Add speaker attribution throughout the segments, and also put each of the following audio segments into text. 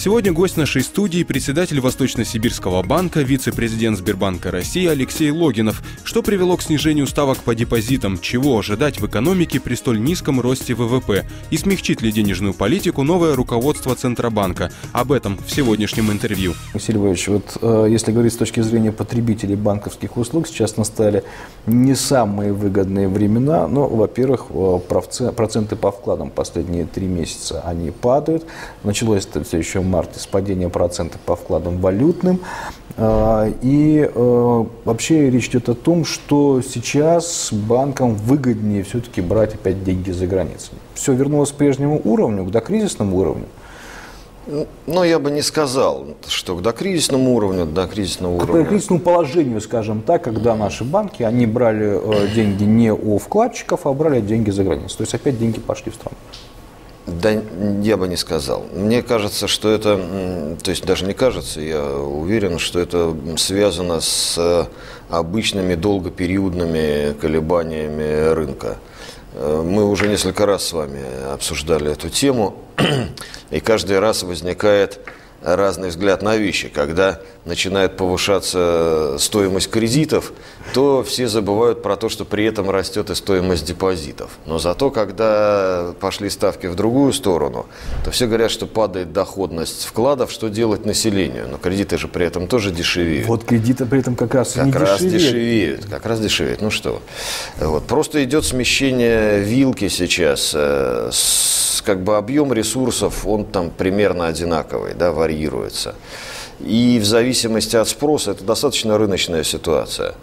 Speaker 1: Сегодня гость нашей студии – председатель Восточно-Сибирского банка, вице-президент Сбербанка России Алексей Логинов. Что привело к снижению ставок по депозитам, чего ожидать в экономике при столь низком росте ВВП и смягчит ли денежную политику новое руководство Центробанка? Об этом в сегодняшнем интервью.
Speaker 2: Василий Львович, если говорить с точки зрения потребителей банковских услуг, сейчас настали не самые выгодные времена. Но, во-первых, проценты по вкладам последние 3 месяца они падают. Началось это все еще в марте с падения процентов по вкладам валютным. И вообще речь идет о том, что сейчас банкам выгоднее все-таки брать опять деньги за границей. Все вернулось к прежнему уровню, к докризисному уровню.
Speaker 3: Но я бы не сказал, что к докризисному уровню, к
Speaker 2: кризисному положению, скажем так, когда наши банки, они брали деньги не у вкладчиков, а брали деньги за границей. То есть опять деньги пошли в страну.
Speaker 3: Да, я бы не сказал. Мне кажется, что это, то есть даже не кажется, я уверен, что это связано с обычными долгопериодными колебаниями рынка. Мы уже несколько раз с вами обсуждали эту тему, и каждый раз возникает разный взгляд на вещи. Когда начинает повышаться стоимость кредитов, то все забывают про то, что при этом растет и стоимость депозитов. Но зато, когда пошли ставки в другую сторону, то все говорят, что падает доходность вкладов, что делать населению. Но кредиты же при этом тоже дешевеют.
Speaker 2: Вот кредиты при этом как раз
Speaker 3: дешевеют. Как раз дешевеют. Ну что, вот. Просто идет смещение вилки сейчас. Как бы объем ресурсов, он там примерно одинаковый, да, варьируется. И в зависимости от спроса, это достаточно рыночная ситуация.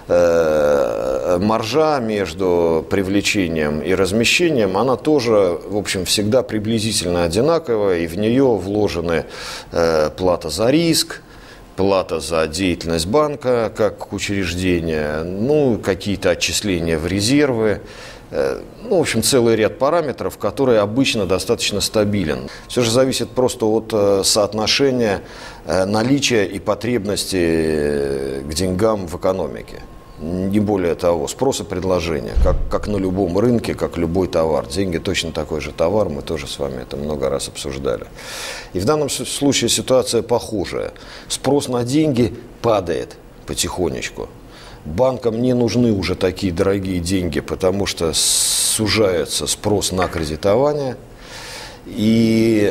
Speaker 3: Маржа между привлечением и размещением, она тоже, в общем, всегда приблизительно одинаковая, и в нее вложены плата за риск, плата за деятельность банка как учреждения, ну, какие-то отчисления в резервы. Ну, в общем, целый ряд параметров, который обычно достаточно стабилен. Все же зависит просто от соотношения наличия и потребности к деньгам в экономике. Не более того, спрос и предложение, как на любом рынке, как любой товар. Деньги точно такой же товар, мы тоже с вами это много раз обсуждали. И в данном случае ситуация похожая. Спрос на деньги падает потихонечку. Банкам не нужны уже такие дорогие деньги, потому что сужается спрос на кредитование, и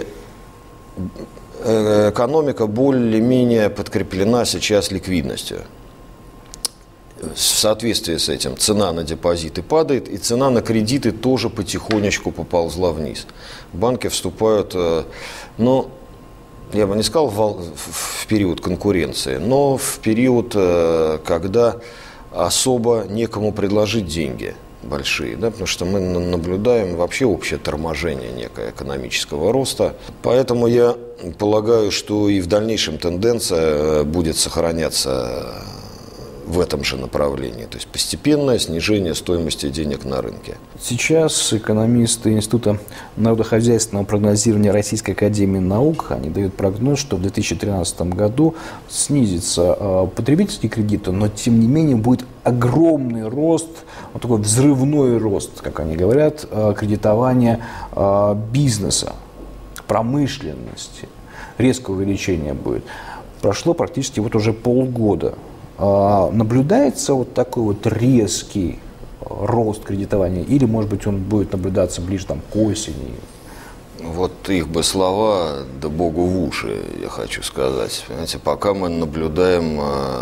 Speaker 3: экономика более-менее подкреплена сейчас ликвидностью. В соответствии с этим цена на депозиты падает, и цена на кредиты тоже потихонечку поползла вниз. Банки вступают, ну, я бы не сказал в период конкуренции, но в период, когда особо некому предложить деньги большие, да, потому что мы наблюдаем вообще общее торможение некое экономического роста. Поэтому я полагаю, что и в дальнейшем тенденция будет сохраняться в этом же направлении, то есть постепенное снижение стоимости денег на рынке.
Speaker 2: Сейчас экономисты Института народохозяйственного прогнозирования Российской академии наук, они дают прогноз, что в 2013 году снизится потребительские кредиты, но тем не менее будет огромный рост, вот такой взрывной рост, как они говорят, кредитования бизнеса, промышленности, резкое увеличение будет. Прошло практически вот уже полгода. Наблюдается вот такой вот резкий рост кредитования, или, может быть, он будет наблюдаться ближе там, к осени?
Speaker 3: Вот их бы слова, да богу в уши, я хочу сказать. Понимаете, пока мы наблюдаем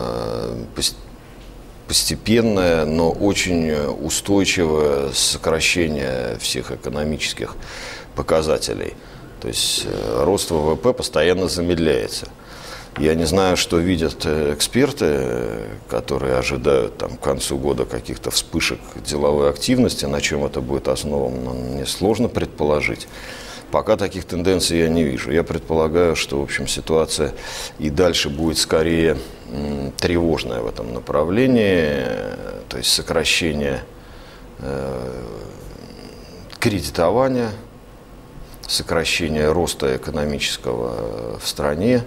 Speaker 3: постепенное, но очень устойчивое сокращение всех экономических показателей. То есть рост ВВП постоянно замедляется. Я не знаю, что видят эксперты, которые ожидают там, к концу года каких-то вспышек деловой активности, на чем это будет основано, мне сложно предположить. Пока таких тенденций я не вижу. Я предполагаю, что, в общем, ситуация и дальше будет скорее тревожная в этом направлении, то есть сокращение кредитования, сокращение роста экономического в стране,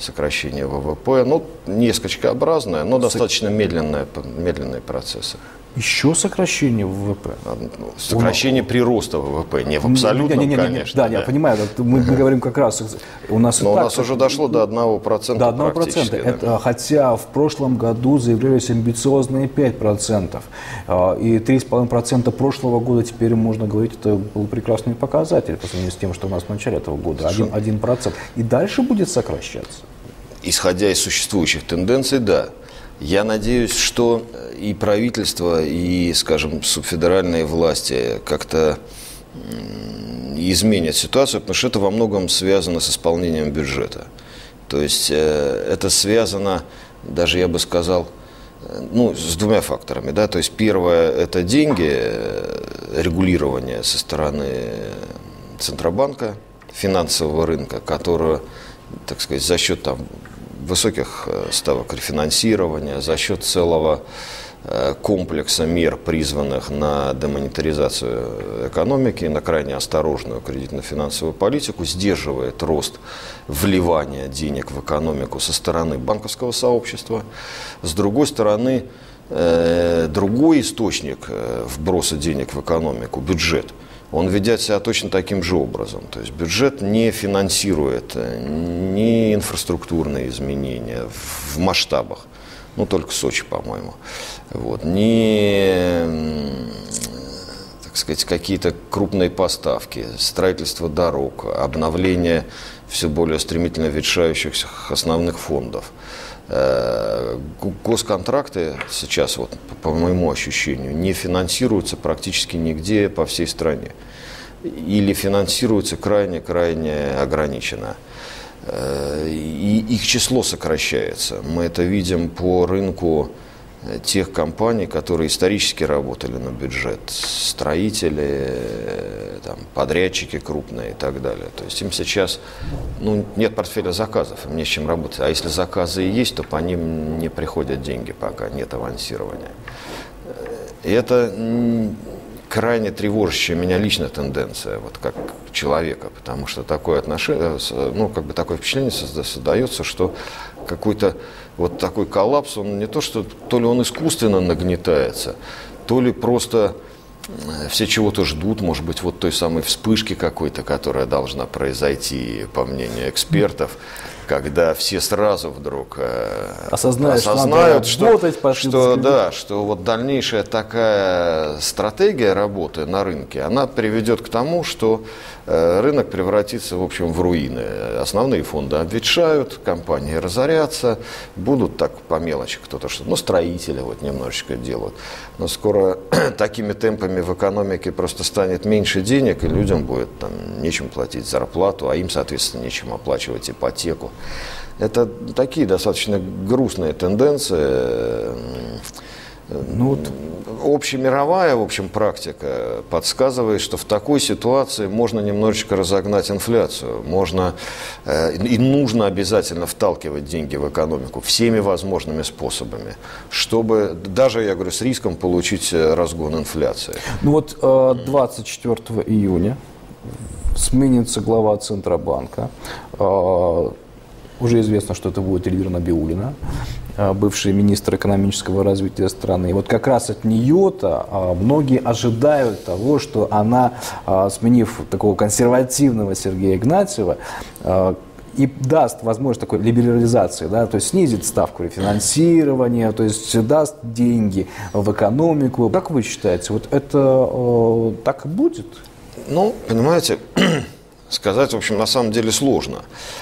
Speaker 3: сокращение ВВП, ну, не скачкообразное, но достаточно медленные процессы.
Speaker 2: Еще сокращение ВВП?
Speaker 3: Сокращение прироста ВВП, не в абсолютном, конечно.
Speaker 2: Да, я понимаю, мы говорим как раз, у нас
Speaker 3: уже дошло до 1%.
Speaker 2: До 1%.
Speaker 3: Да.
Speaker 2: Хотя в прошлом году заявлялись амбициозные 5%. И 3,5% прошлого года, теперь можно говорить, это был прекрасный показатель по сравнению с тем, что у нас в начале этого года, 1%. И дальше будет сокращаться?
Speaker 3: Исходя из существующих тенденций, да. Я надеюсь, что и правительство, и, скажем, субфедеральные власти как-то изменят ситуацию, потому что это во многом связано с исполнением бюджета. То есть это связано, даже я бы сказал, с двумя факторами. Да? То есть первое – это деньги, регулирование со стороны Центробанка, финансового рынка, которое, так сказать, за счет высоких ставок рефинансирования, за счет целого комплекса мер, призванных на демонетаризацию экономики, на крайне осторожную кредитно-финансовую политику, сдерживает рост вливания денег в экономику со стороны банковского сообщества. С другой стороны, другой источник вброса денег в экономику – бюджет. Он ведет себя точно таким же образом. То есть бюджет не финансирует ни инфраструктурные изменения в масштабах, только Сочи, по-моему, ни, так сказать, какие-то крупные поставки, строительство дорог, обновление все более стремительно ветшающихся основных фондов. Госконтракты сейчас, по моему ощущению, не финансируются практически нигде по всей стране. Или финансируются крайне ограниченно. И их число сокращается. Мы это видим по рынку тех компаний, которые исторически работали на бюджет. Строители, подрядчики крупные и так далее. То есть им сейчас нет портфеля заказов, им не с чем работать. А если заказы и есть, то по ним не приходят деньги, пока нет авансирования. И это крайне тревожащая меня лично тенденция, как человека, потому что такое отношение, такое впечатление создается, что какой-то такой коллапс, он не то, что то ли он искусственно нагнетается, то ли просто все чего-то ждут, может быть, той самой вспышки какой-то, которая должна произойти, по мнению экспертов, когда все сразу вдруг осознают, что дальнейшая такая стратегия работы на рынке, она приведет к тому, что рынок превратится, в общем, в руины. Основные фонды обветшают, компании разорятся, будут так по мелочи кто-то что-то, строители немножечко делают. Но скоро такими темпами в экономике просто станет меньше денег, и людям будет нечем платить зарплату, а им, соответственно, нечем оплачивать ипотеку. Это такие достаточно грустные тенденции. Общемировая, в общем, практика подсказывает, что в такой ситуации можно немножечко разогнать инфляцию. Можно и нужно обязательно вталкивать деньги в экономику всеми возможными способами, чтобы, даже, я говорю, с риском получить разгон инфляции.
Speaker 2: 24 июня сменится глава Центробанка. Уже известно, что это будет Эльвира Набиуллина, бывший министр экономического развития страны. И как раз от нее-то многие ожидают того, что она, сменив такого консервативного Сергея Игнатьева, и даст возможность такой либерализации, то есть снизит ставку рефинансирования, то есть даст деньги в экономику. Как вы считаете, это так и будет?
Speaker 3: Понимаете, сказать, в общем, на самом деле сложно.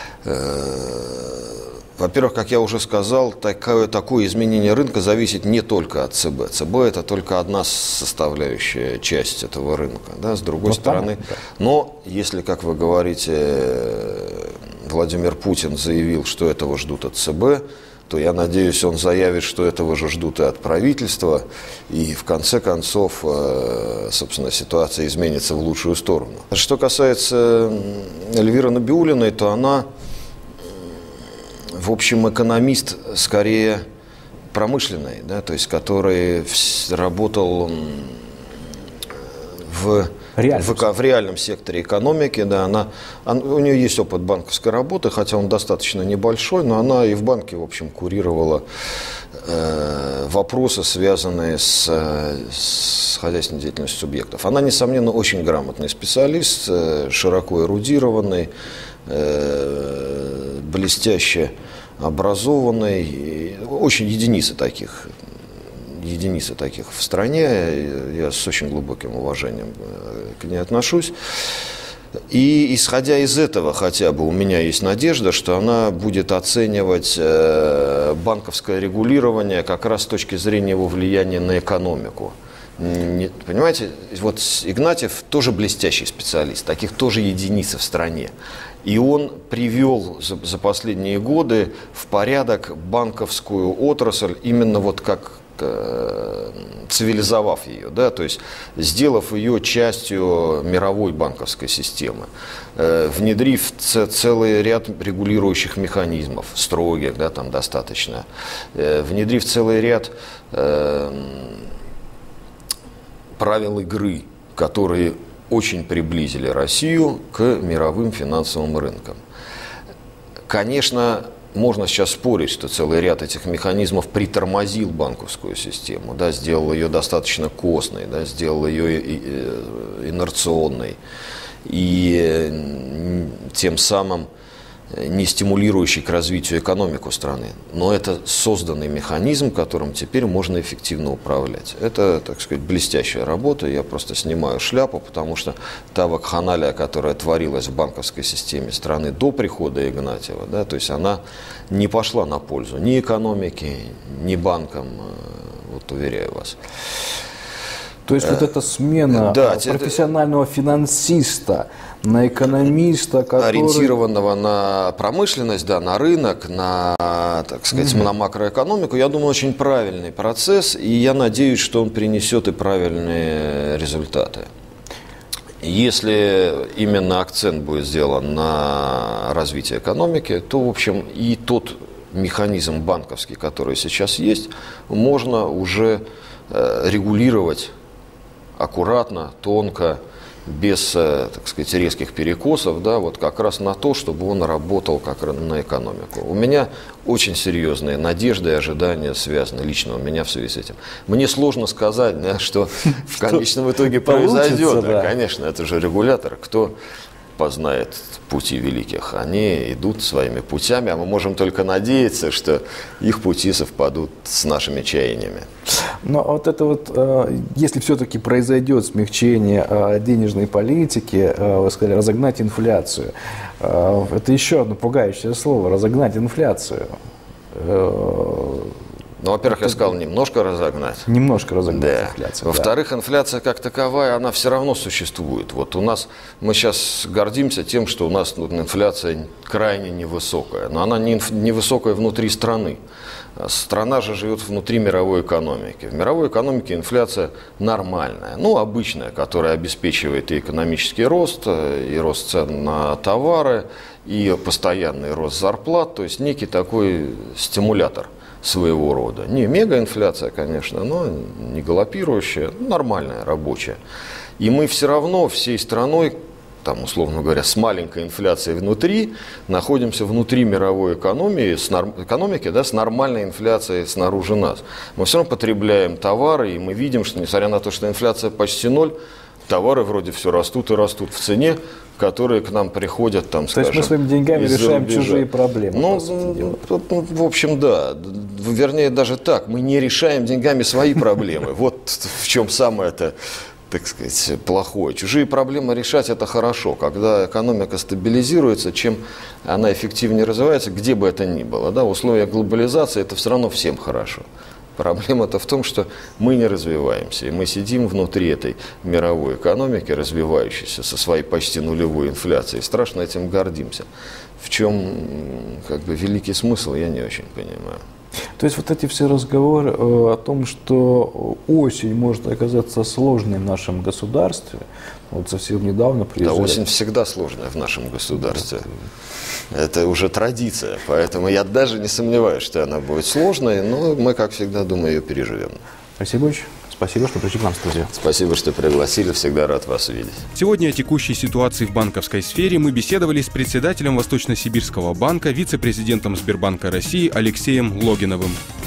Speaker 3: Во-первых, как я уже сказал, такое изменение рынка зависит не только от ЦБ. ЦБ – это только одна составляющая часть этого рынка. С другой стороны, но если, как вы говорите, Владимир Путин заявил, что этого ждут от ЦБ, то я надеюсь, он заявит, что этого же ждут и от правительства, и в конце концов, собственно, ситуация изменится в лучшую сторону. Что касается Эльвиры Набиуллиной, то она, в общем, экономист скорее промышленный, то есть который работал в в реальном секторе экономики, да, у нее есть опыт банковской работы, хотя он достаточно небольшой, но она и в банке, в общем, курировала вопросы, связанные с хозяйственной деятельностью субъектов. Она, несомненно, очень грамотный специалист, широко эрудированный, блестяще образованный, очень единицы таких в стране, я с очень глубоким уважением к ней отношусь. И исходя из этого хотя бы у меня есть надежда, что она будет оценивать банковское регулирование как раз с точки зрения его влияния на экономику. Понимаете, вот Игнатьев тоже блестящий специалист, таких тоже единицы в стране. И он привел за последние годы в порядок банковскую отрасль именно вот как цивилизовав ее, да, то есть сделав ее частью мировой банковской системы, внедрив целый ряд регулирующих механизмов, строгих, да, там достаточно, внедрив целый ряд правил игры, которые очень приблизили Россию к мировым финансовым рынкам. Конечно, можно сейчас спорить, что целый ряд этих механизмов притормозил банковскую систему, да, сделал ее достаточно костной, да, сделал ее инерционной и тем самым не стимулирующий к развитию экономику страны. Но это созданный механизм, которым теперь можно эффективно управлять. Это, так сказать, блестящая работа. Я просто снимаю шляпу, потому что та вакханалия, которая творилась в банковской системе страны до прихода Игнатьева, да, то есть она не пошла на пользу ни экономике, ни банкам, вот уверяю вас.
Speaker 2: То есть вот эта смена профессионального финансиста на экономиста, который...
Speaker 3: ориентированного на промышленность, да, на рынок, на, так сказать, на макроэкономику, я думаю, очень правильный процесс, и я надеюсь, что он принесет и правильные результаты. Если именно акцент будет сделан на развитие экономики, то, в общем, и тот механизм банковский, который сейчас есть, можно уже регулировать аккуратно, тонко, без, так сказать, резких перекосов, да, вот как раз на то, чтобы он работал как на экономику. У меня очень серьезные надежды и ожидания связаны лично у меня в связи с этим. Мне сложно сказать, да, что в конечном итоге произойдет. Да, конечно, это же регулятор. Кто познает пути великих? Они идут своими путями, а мы можем только надеяться, что их пути совпадут с нашими чаяниями.
Speaker 2: Но вот это вот, если все-таки произойдет смягчение денежной политики, вы сказали, разогнать инфляцию, это еще одно пугающее слово, разогнать инфляцию.
Speaker 3: Ну, во-первых, я сказал, немножко разогнать.
Speaker 2: Немножко разогнать инфляцию.
Speaker 3: Во-вторых, инфляция как таковая, она все равно существует. Вот у нас, мы сейчас гордимся тем, что у нас инфляция крайне невысокая. Но она не высокая внутри страны. Страна же живет внутри мировой экономики. В мировой экономике инфляция нормальная, ну, обычная, которая обеспечивает и экономический рост, и рост цен на товары, и постоянный рост зарплат, то есть некий такой стимулятор своего рода. Не мегаинфляция, конечно, но не галопирующая, нормальная, рабочая. И мы все равно всей страной, там, условно говоря, с маленькой инфляцией внутри, находимся внутри мировой экономики, да, с нормальной инфляцией снаружи нас. Мы все равно потребляем товары, и мы видим, что несмотря на то, что инфляция почти ноль, товары вроде все растут и растут в цене, которые к нам приходят, там, скажем,
Speaker 2: то есть мы своими деньгами решаем чужие проблемы.
Speaker 3: Ну, в общем, да. Вернее, даже так. Мы не решаем деньгами свои проблемы. Вот в чем самое-то, так сказать, плохое. Чужие проблемы решать – это хорошо. Когда экономика стабилизируется, чем она эффективнее развивается, где бы это ни было. Да, в условиях глобализации это все равно всем хорошо. Проблема-то в том, что мы не развиваемся, и мы сидим внутри этой мировой экономики, развивающейся со своей почти нулевой инфляцией, страшно этим гордимся. В чем, как бы, великий смысл, я не очень понимаю.
Speaker 2: То есть вот эти все разговоры о том, что осень может оказаться сложной в нашем государстве, вот совсем недавно приезжали...
Speaker 3: Да, осень всегда сложная в нашем государстве. Это уже традиция, поэтому я даже не сомневаюсь, что она будет сложной, но мы, как всегда, думаю, ее переживем.
Speaker 2: Спасибо большое. Спасибо, что пришли к нам в студию.
Speaker 3: Спасибо, что пригласили. Всегда рад вас видеть.
Speaker 1: Сегодня о текущей ситуации в банковской сфере мы беседовали с председателем Восточно-Сибирского банка, вице-президентом Сбербанка России Алексеем Логиновым.